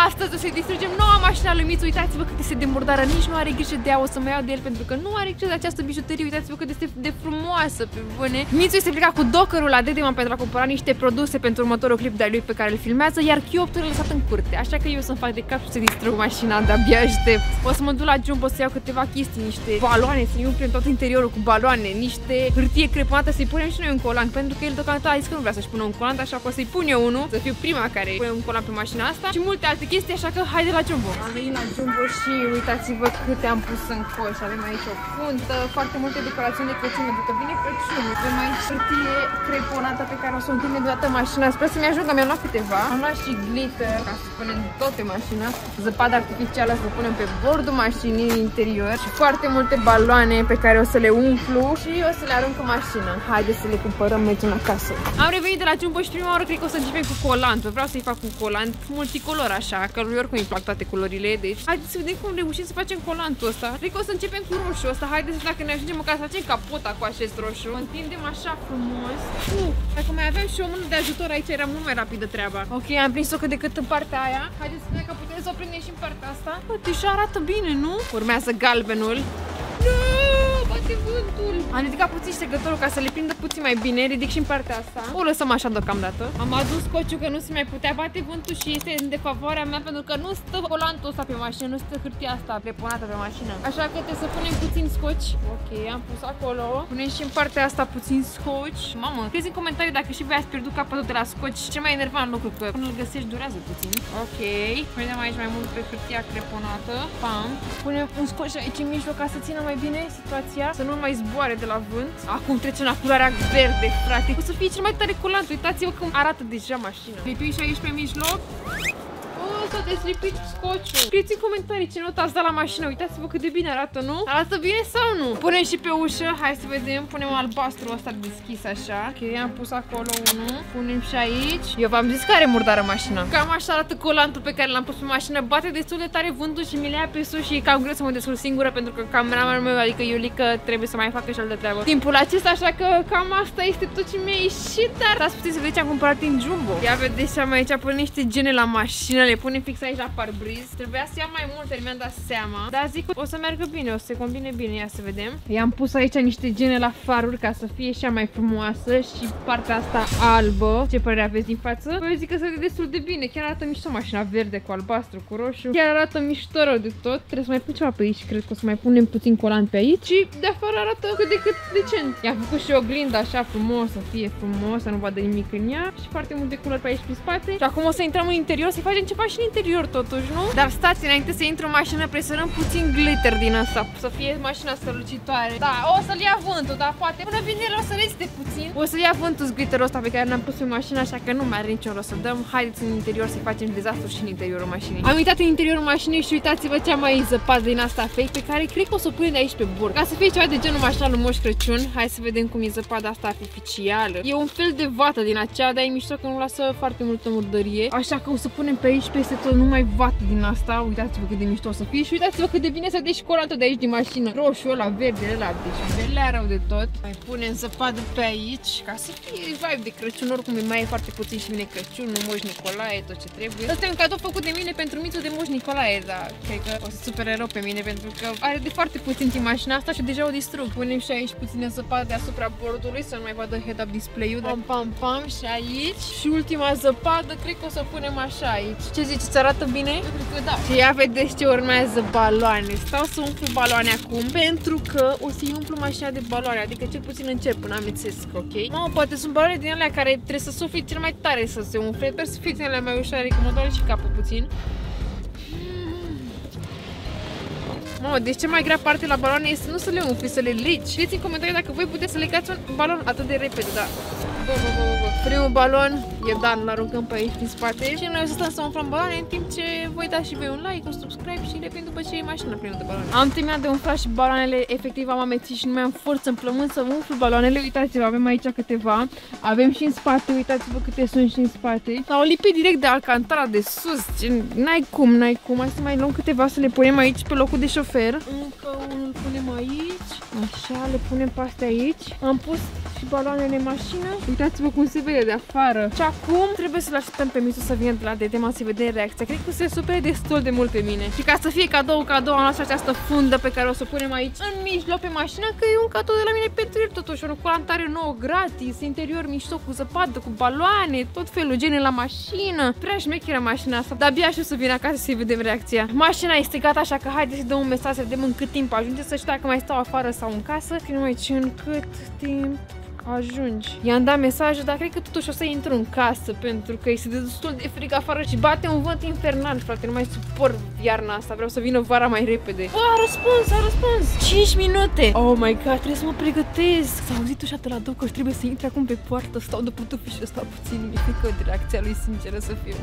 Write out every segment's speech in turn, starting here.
Astăzi o să-i distrugem noua mașină lui Mițu. Uitați-vă cât este de murdară, nici nu are grijă de ea. O să mă iau de el pentru că nu are grijă de această bijuterie. Uitați-vă cât este de frumoasă, pe bune. Mițu este plecat cu docărul la Dedeman pentru a cumpăra niște produse pentru următorul clip de-a lui pe care îl filmează, iar Q8-ul l-a lăsat în curte. Așa că eu să-mi fac de cap și să distrug mașina, de-abia aștept. O să mă duc la Jumbo să iau câteva chestii, niște baloane, să-i umplem tot interiorul cu baloane, niște hârtie creponată, să-i punem și noi un colant, pentru că el deocamdată a zis că nu vrea să-și pună un colant, așa că o să-i pun eu unul, să fiu prima care pune un colant pe mașina asta și multe alte chestii, așa că haide la Jumbo. Am venit la Jumbo și uitați-vă câte am pus în coș. Avem aici o puntă, foarte multe decorațiuni de Crăciun, pentru că vine Crăciunul. Avem aici hârtie creponată pe care o să o întindem de toată mașina. Sper să-mi ajungă, mi-am luat câteva. Am luat și glitter ca să punem tot pe mașină, zăpadă artificială să punem pe bordul mașinii în interior și foarte multe baloane pe care o să le umplu și o să le arunc în mașină. Haideți să le cumpărăm, mergem acasă. Am revenit de la Jumbo și prima oară cred că o să începem cu colantul. Vreau să-i fac un colant multicolor așa, că lui oricum îi plac toate culorile, deci haideți să vedem cum reușim să facem colantul ăsta. Cred că o să începem cu roșu ăsta. Haideți, dacă ne ajungem măcar să facem capota cu acest roșu. O întindem așa frumos. Dacă mai aveam și o mână de ajutor aici era mult mai rapidă treaba. Ok, am prins-o cât de cât în partea aia. Haideți să vedem că putem să o prindem și în partea asta. Bă, deja arată bine, nu? Urmează galbenul. Bate vântul. Am ridicat puțin secătorul ca să le prindă puțin mai bine. Ridic și în partea asta. O lăsăm așa deocamdată. Am adus scociul că nu se mai putea bate vântul și este în defavoarea mea pentru că nu stă colantul ăsta pe mașină, nu stă hârtia asta preponată pe mașină. Așa că trebuie să punem puțin scoci. Ok, am pus acolo. Punem și în partea asta puțin scoci. Mamă, scrieți în comentarii dacă și voi ați pierdut capătul de la scoci. Cel mai enervant lucru, că până îl găsești durează puțin. Ok, punem aici mai mult pe hârtia creponată. Pam. Punem un scoci aici în mijloc ca să țină mai bine situația, să nu mai zboare de la vânt. Acum trecem la culoarea verde, frate. O să fie cel mai tare colant. Uitați-vă cum arată deja mașina. Lipim și aici pe mijloc. S-a deslipit scociul. Scrieți în comentarii ce notă ați dat la mașină. Uitați-vă cât de bine arată, nu? Arată bine sau nu? Punem și pe ușă. Hai să vedem. Punem albastru ăsta deschis așa. Ok, am pus acolo unul. Punem și aici. Eu v-am zis că are murdară mașina. Cam așa arată colantul pe care l-am pus pe mașină. Bate destul de tare vântul și mi le ia pe sus și e cam greu să mă descurc singură pentru că cameramanul meu, adică Iulica, trebuie să mai facă și alte treabă timpul acesta, așa că cam asta este tot ce mi-a ieșit. Dar ați putea să vedeți ce am cumpărat din Jumbo. Ia vedeți ce am aici. Pun niște gene la mașină. Le punem fix aici la parbriz. Trebuia să iau mai multe, mi-am dat seama. Dar zic că o să meargă bine, o să se combine bine. Ia să vedem. I-am pus aici niște gene la faruri ca să fie și mai frumoasă și partea asta albă. Ce părere aveți din față? Păi eu zic că se vede destul de bine. Chiar arată mișto mașina verde cu albastru, cu roșu. Chiar arată mișto rău de tot. Trebuie să mai pun ceva pe aici. Cred că o să mai punem puțin colant pe aici. Și de afară arată cât de cât decent. I-am făcut și o oglindă așa frumos, să fie frumos, să nu vadă nimic în ea. Și foarte multe culori pe aici pe spate. Și acum o să intrăm în interior, să facem ceva și în interior totuși, nu? Dar stați, înainte să intru în mașină, presărăm puțin glitter din asta, să fie mașina strălucitoare. Da, o să-l ia vântul, dar poate până vine el o să reziste puțin. O să-l ia vântul glitterul ăsta pe care l-am pus pe mașină, așa că nu mai are niciun rost să dăm. Haideți în interior să facem dezastru și în interiorul mașinii. Am uitat în interiorul mașinii și uitați-vă ce am mai zăpat din asta fake, pe care cred că o să o punem de aici pe bord. Ca să fie ceva de genul mașina lui Moș Crăciun. Hai să vedem cum e zăpada asta artificială. E un fel de vată din aceea, dar e mișto că nu lasă foarte multă murdărie. Așa că o să punem pe aici peste tot numai vată din asta. Uitați-vă cât de mișto o să fie și uitați-vă cât de bine să deși colantul de aici din mașină. Roșu ăla, verde ăla, deci belea rău de tot. Mai punem zăpadă pe aici ca să fie vibe de Crăciun. Oricum mai e foarte puțin și vine Crăciun, Moș Nicolae, tot ce trebuie. Ăsta e un cadou făcut de mine pentru Mițu de Moș Nicolae, dar cred că o să supere rău pe mine pentru că are de foarte puțin timp mașina asta și deja o distrug. Punem și aici puțină zăpadă deasupra bordului să nu mai vadă head-up display-ul. Pam, pam, pam și aici. Și ultima zăpadă cred că o să punem așa aici. Ce ziceți, arată bine? Eu cred că da. Și ia vedeți ce urmează baloane. Stau să umplu baloane acum pentru că o să-i umplu mașina de baloane, adică cel puțin încep până amețesc, ok? Mamă, poate sunt baloane din alea care trebuie să sufli cel mai tare să se umfle, sper să fie din alea mai ușoare, că mă doare și capul puțin. Mamă, deci cea mai grea parte la baloane este nu să le umfli, să le legi. Scrieți în comentarii dacă voi puteți să legați un balon atât de repede, da. Primul balon e Dan, îl aruncăm pe aici din spate și noi o să stăm să umflăm baloane în timp ce voi dați și voi un like, un subscribe și revin după ce e mașina plină de baloane. Am terminat de umflat și baloanele, efectiv am amețit și nu mai am forță în plămâni să umflu baloanele. Uitați-vă, avem aici câteva, avem și în spate, uitați-vă câte sunt și în spate. S-au lipit direct de alcantara de sus, n-ai cum, n-ai cum. Hai să mai luăm câteva să le punem aici pe locul de șofer. Încă unul punem aici, așa, le punem pe astea aici. Am pus și baloanele în mașină. Uitați-vă cum se vede de afară. Și acum trebuie să-l așteptăm pe Mițu să vină de la Dedema să vedem reacția. Cred că se supere destul de mult pe mine. Și ca să fie cadou, am luat această fundă pe care o să o punem aici în mijloc pe mașină, că e un cadou de la mine pentru el totuși. O colantare nouă gratis, interior mișto cu zăpadă, cu baloane, tot felul, gene la mașină. Prea șmecheră mașina asta. Dar abia aștept să vin acasă să-i vedem reacția. Mașina este gata, așa că haideți să dăm un mesaj să vedem în cât timp ajunge, să știu dacă mai stau afară sau în casă. Scriem aici în cât timp ajungi. I-am dat mesaj, dar cred că totuși o să intru în casă pentru că este destul de frig afară și bate un vânt infernal, frate, nu mai suport iarna asta, vreau să vină vara mai repede. Bă, a răspuns! 5 minute! Oh my god, trebuie să mă pregătesc! S-a auzit ușa de la două că trebuie să intre acum pe poartă, stau de putufi și stau puțin, mi-e frică de reacția lui, sinceră să fiu.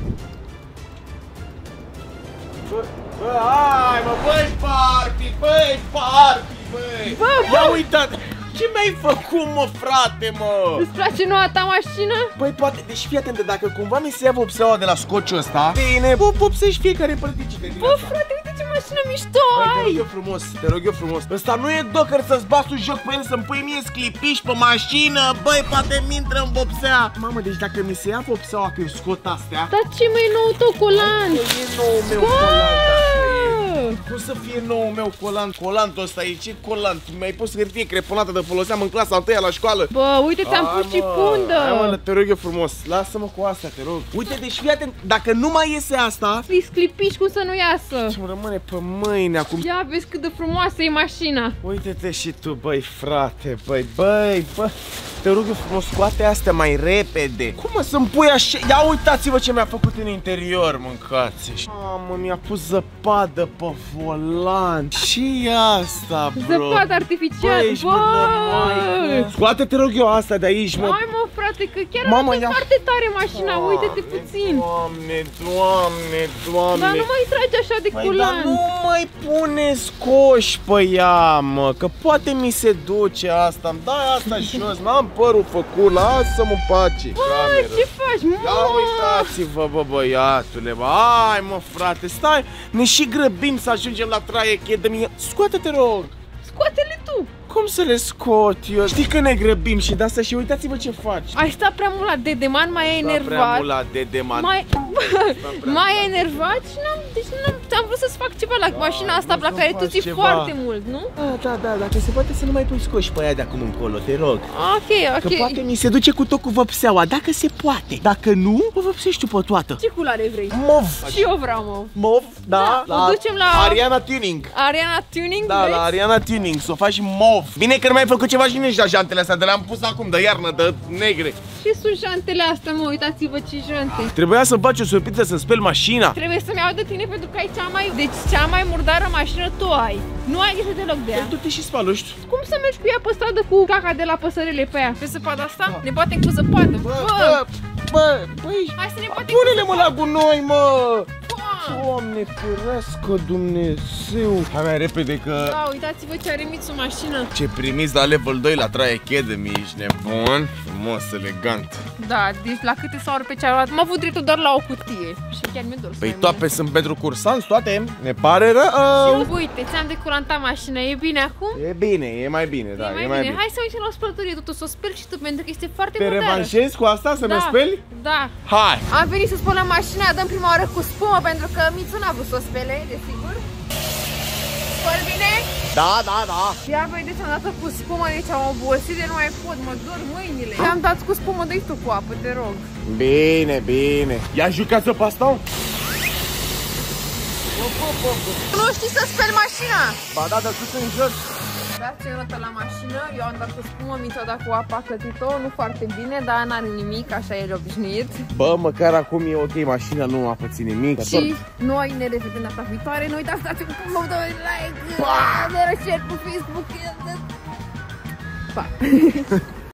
Bă, hai mă, băi party, băi! Bă, ia uitați! Ce mi-ai făcut, mă, frate, mă? Îți place noua ta mașină? Băi, poate, deci fii atentă, dacă cumva mi se ia vopseaua de la scociul ăsta, bine, vopsești fiecare părticică din Bă, asta. frate, uite ce mașină mișto ai! Te rog eu frumos. Ăsta nu e docker să-ți bați un joc pe el, să-mi pui mie sclipiși pe mașină. Băi, poate mi intră în vopsea. Mamă, deci dacă mi se ia vopseaua când scot astea. Dar ce mai nou autocolant? E nou meu colant. Cum să fie nou meu colant? Colantul ăsta e, ce colant? Mi-ai pus hârtie creponată de foloseam în clasa 1-a la școală. Bă, uite, ți-am pus și fundă. Hai mă, te rog eu frumos, lasă-mă cu asta, te rog. Uite, deci fii atent, dacă nu mai iese asta, îi sclipiși, cum să nu iasă? ce-mi rămâne pe mâine acum. Ia vezi cât de frumoasă e mașina. Uite-te și tu, băi, frate, băi, bă. Te rog eu frumos, scoate astea mai repede. Cum mă să-mi pui așa? Ia uitați-vă ce mi-a făcut în interior, mâncați. Mamă, mi-a pus zăpadă pe volan. Și asta, bro. Zăpadă artificial, bă! Scoate-te, rog eu, asta de aici, mă. Hai mă, frate, că chiar arată foarte tare mașina, uite-te puțin. Doamne. Dar nu mai trage așa de Păi, culant. dar nu mai pune scoși pe ea, mă, că poate mi se duce asta. Îmi dai asta jos, n-am părul făcut, lasă-mă în pace. Bă, ce faci, mă? Ia uitați-vă, bă, băiatule, bă. Hai, mă, frate, stai, ne și grăbim să ajungem la Traie Academy. Scoate-te, rog. Scoate-le tu. Cum să le scot eu? Știi că ne grăbim și de asta și uitați-vă ce faci. Ai stat prea mult la Dedeman, m-ai enervat. Prea mult la Dedeman. M-ai enervat și am vrut să-ți fac ceva la mașina asta la care tu ții foarte mult, nu? Da, dacă se poate să nu mai pui scoși pe aia de acum încolo, te rog. Ok. Că poate mi se duce cu tot cu vopseaua, dacă se poate. Dacă nu, o vopsești tu pe toată. Ce culoare vrei? Mov. Și eu vreau mov. Mov, da. O ducem la Ariana Tuning. Ariana Tuning, da, la Ariana Tuning, să o faci mov. Bine că nu mai ai făcut ceva și nici la jantele astea, de le-am pus acum de iarnă, de negre. Ce sunt jantele astea, mă? Uitați-vă ce jante. Trebuia să-mi faci o surpriză să speli mașina. Trebuie să-mi iau de tine pentru că ai cea mai murdară mașină tu ai. Nu ai grijă deloc de ea. Păi du-te și spală-și. Cum să mergi cu ea pe stradă cu caca de la păsărele pe ea? Pe zăpada asta? Ne batem cu zăpadă. Băi, hai să ne batem. Pune-le-mă la gunoi, mă! Doamne, ferească Dumnezeu! Hai mai repede că... Da, uitați-vă ce are Mițu mașină. Ce primiți la level 2 la Traie Academy, ești nebun? Frumos, elegant. Da, deci la câte s-au pe ce a luat? Am avut dreptul doar la o cutie. Și chiar mi-e dor. Păi toate sunt pentru cursanți, toate. Ne pare rău. Uite, ți-am decurantat mașina, e bine acum? E bine, e mai bine, da, e mai bine. Hai să mergem la o spălătorie, totuși să o speli și tu, pentru că este foarte Te modernă. revanșezi cu asta, să mă speli? Da. Hai! Am venit să spălăm mașina, dăm prima oară cu spumă, pentru că Mițu n-a vrut să o spele, desigur. Spăl bine? Da. Ia vedeți, am dat cu spumă, deci am obosit de nu mai pot, mă dor mâinile. Te-am dat cu spumă, dă-i tu cu apă, te rog. Bine. Ia jucați-o pe asta? Nu știi să speli mașina? Ba da, sus în jos. Dați o notă la mașină, eu am dat cu spumă, Mițu a dat cu apă, a clătit-o, nu foarte bine, dar n-are nimic, așa e obișnuit. Bă, măcar acum e ok, mașina nu a pățit nimic. Și noi ne revedem data viitoare, nu uitați să dați un like, ne rășteri pe Facebook. Pa!